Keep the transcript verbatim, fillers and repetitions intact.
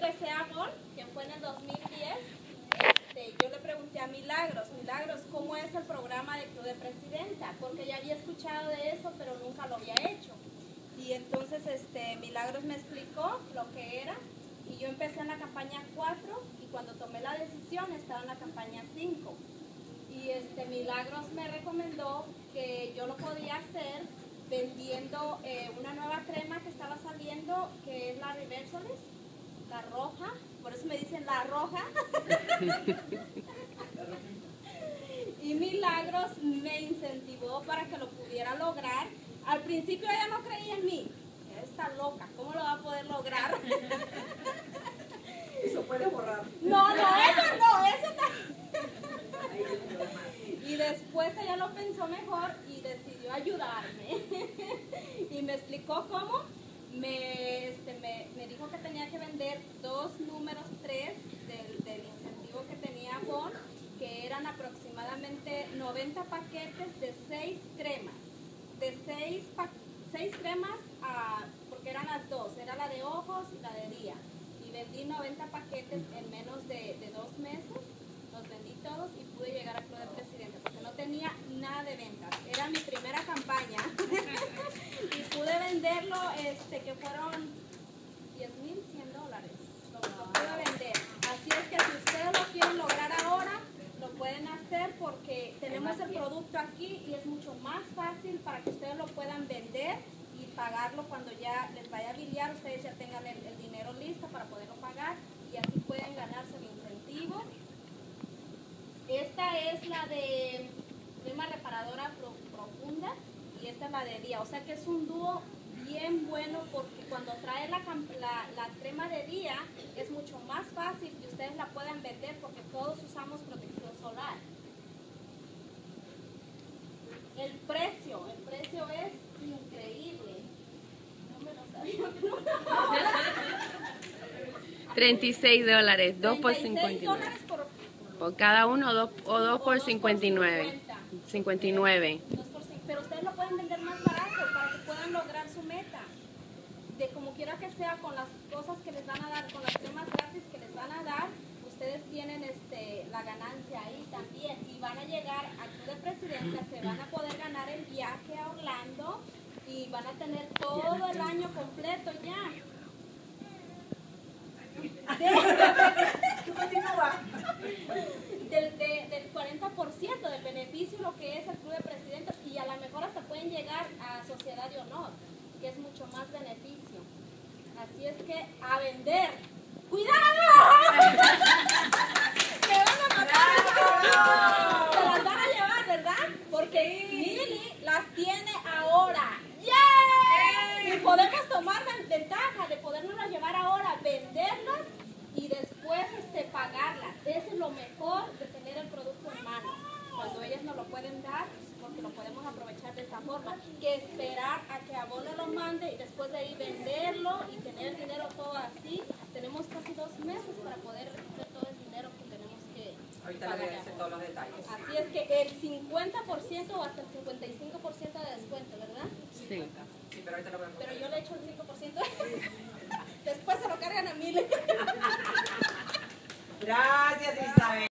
ingresé a Avon, que fue en el dos mil diez, este, yo le pregunté a Milagros, Milagros, ¿cómo es el programa de Club de Presidenta? Porque ya había escuchado de eso, pero nunca lo había hecho. Y entonces este, Milagros me explicó lo que era, y yo empecé en la campaña cuatro, y cuando tomé la decisión estaba en la campaña cinco. Y este, Milagros me recomendó que yo lo podía hacer vendiendo eh, una nueva crema que estaba saliendo, que es la Reversolis, la roja, por eso me dicen la roja. Y Milagros me incentivó para que lo pudiera lograr. Al principio ella no creía en mí. Ella está loca, ¿cómo lo va a poder lograr? Eso puede borrar. No, no, eso no, eso no. Y después ella lo pensó mejor y decidió ayudarme. Y me explicó cómo. Me, este, me, me dijo que tenía que vender dos números tres del, del incentivo que tenía Avon, que eran aproximadamente noventa paquetes de seis cremas. De seis, seis cremas, a, porque eran las dos, era la de ojos y la de día. Y vendí noventa paquetes en menos de, de dos meses. Los vendí todos y pude llegar a Club de Presidente porque no tenía nada de ventas. Era mi primera campaña. Y pude venderlo, este, que fueron diez mil cien dólares. Lo, lo pude vender. Así es que si ustedes lo quieren lograr ahora, lo pueden hacer porque tenemos el producto aquí y es mucho más fácil para que ustedes lo puedan vender y pagarlo cuando ya les vaya a biliar. Ustedes ya tengan el, el dinero listo para poderlo pagar y así pueden ganarse el incentivo. Esta es la de crema reparadora pro, profunda y esta es la de día. O sea que es un dúo bien bueno porque cuando trae la, la, la crema de día es mucho más fácil que ustedes la puedan vender porque todos usamos protección solar. El precio, el precio es increíble. No me lo sabía. treinta y seis dólares, dos por cincuenta y nueve. Por, por cada uno dos, o dos por cincuenta y nueve. cincuenta y nueve. Pero ustedes lo pueden vender más barato para que puedan lograr su meta. De como quiera que sea, con las cosas que les van a dar, con las cremas gratis que les van a dar, ustedes tienen este, la ganancia ahí también. Y van a llegar a Club de Presidenta, se van a poder ganar el viaje a Orlando y van a tener todo el año completo ya. Del, de, del cuarenta por ciento del beneficio lo que es el Club de Presidentes y a lo mejor hasta pueden llegar a Sociedad de Honor, que es mucho más beneficio. Así es que a vender. ¡Cuidado! ¡Que van a matar! Se las van a llevar, ¿verdad? Porque Mili las tiene ahora. ¡Yay! Y podemos tomar la ventaja de podernos llevar ahora, venderlas y después este, pagarlas. Eso es lo mejor de tener el producto en mano. Cuando ellas nos lo pueden dar, porque lo podemos aprovechar de esa forma, que esperar a que Avon lo mande y después de ahí venderlo y tener el dinero todo así. Tenemos casi dos meses para poder recoger todo el dinero que tenemos que ahorita pagar. le voy a hacer todos los detalles. Así es que el cincuenta por ciento o hasta el cincuenta y cinco por ciento de descuento, ¿verdad? Sí. Sí, pero ahorita lo voy a hacer. Pero yo le echo el cinco por ciento. Después se lo cargan a mí. Gracias, Isabel.